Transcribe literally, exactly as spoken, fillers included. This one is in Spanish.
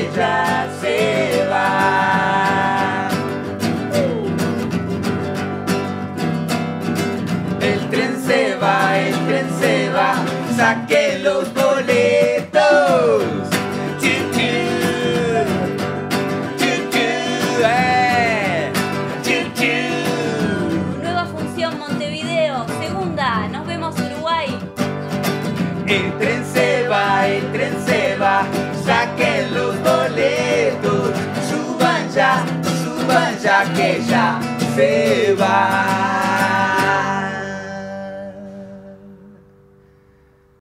que ya se va. El tren se va, el tren se va, saque los boletos. Chu, chu, chu, chu, eh. Chu, chu. Nueva función Montevideo, segunda, nos vemos Uruguay. El tren se va, el tren se va, saquen los boletos, suban ya, suban ya que ya se va.